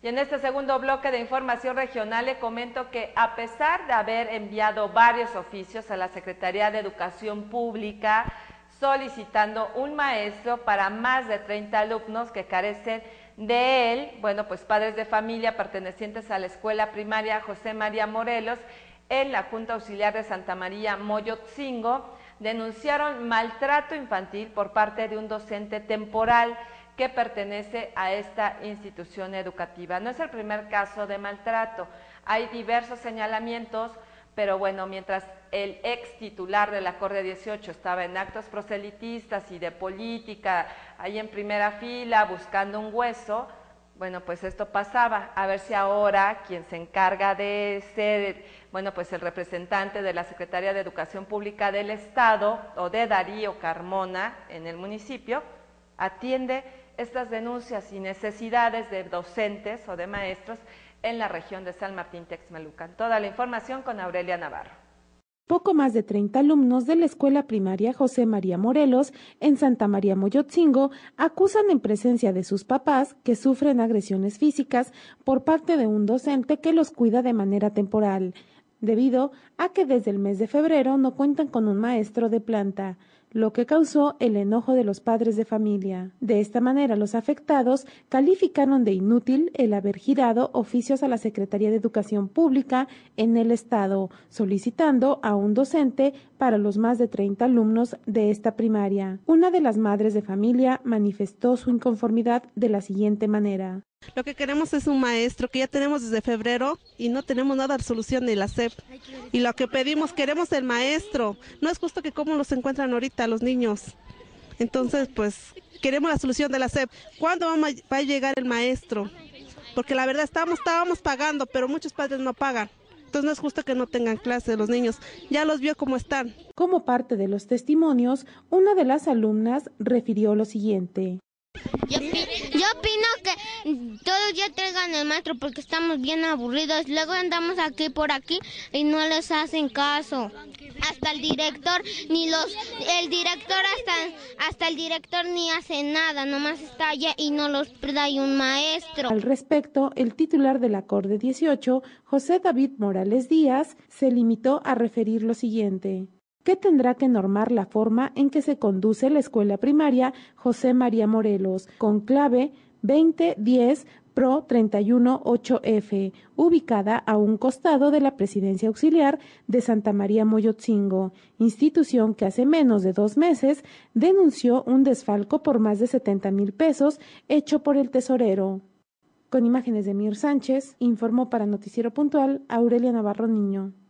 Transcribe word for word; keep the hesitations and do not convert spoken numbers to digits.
Y en este segundo bloque de información regional le comento que a pesar de haber enviado varios oficios a la Secretaría de Educación Pública solicitando un maestro para más de treinta alumnos que carecen de él, bueno, pues padres de familia pertenecientes a la escuela primaria José María Morelos en la Junta Auxiliar de Santa María Moyotzingo denunciaron maltrato infantil por parte de un docente temporal que pertenece a esta institución educativa. No es el primer caso de maltrato, hay diversos señalamientos, pero bueno, mientras el ex titular de la Corte dieciocho estaba en actos proselitistas y de política, ahí en primera fila, buscando un hueso, bueno, pues esto pasaba. A ver si ahora quien se encarga de ser, bueno, pues el representante de la Secretaría de Educación Pública del Estado, o de Darío Carmona, en el municipio, atiende estas denuncias y necesidades de docentes o de maestros en la región de San Martín Texmelucan. Toda la información con Aurelia Navarro. Poco más de treinta alumnos de la escuela primaria José María Morelos en Santa María Moyotzingo acusan en presencia de sus papás que sufren agresiones físicas por parte de un docente que los cuida de manera temporal, debido a que desde el mes de febrero no cuentan con un maestro de planta, lo que causó el enojo de los padres de familia. De esta manera, los afectados calificaron de inútil el haber girado oficios a la Secretaría de Educación Pública en el Estado, solicitando a un docente para los más de treinta alumnos de esta primaria. Una de las madres de familia manifestó su inconformidad de la siguiente manera. Lo que queremos es un maestro que ya tenemos desde febrero y no tenemos nada de resolución de la S E P. Y lo que pedimos, queremos el maestro. No es justo que cómo los encuentran ahorita los niños. Entonces, pues, queremos la solución de la S E P. ¿Cuándo va a llegar el maestro? Porque la verdad estábamos, estábamos pagando, pero muchos padres no pagan. Entonces no es justo que no tengan clase los niños. Ya los vio cómo están. Como parte de los testimonios, una de las alumnas refirió lo siguiente. Yo, yo opino que todos los días traigan el maestro porque estamos bien aburridos. Luego andamos aquí por aquí y no les hacen caso. Hasta el director, ni los, el director hasta, hasta el director ni hace nada, nomás está allá y no los trae un maestro. Al respecto, el titular de la Corte dieciocho, José David Morales Díaz, se limitó a referir lo siguiente. Que tendrá que normar la forma en que se conduce la escuela primaria José María Morelos, con clave veinte diez Pro treinta y uno ocho F, ubicada a un costado de la Presidencia Auxiliar de Santa María Moyotzingo, institución que hace menos de dos meses denunció un desfalco por más de setenta mil pesos hecho por el tesorero. Con imágenes de Mir Sánchez, informó para Noticiero Puntual Aurelia Navarro Niño.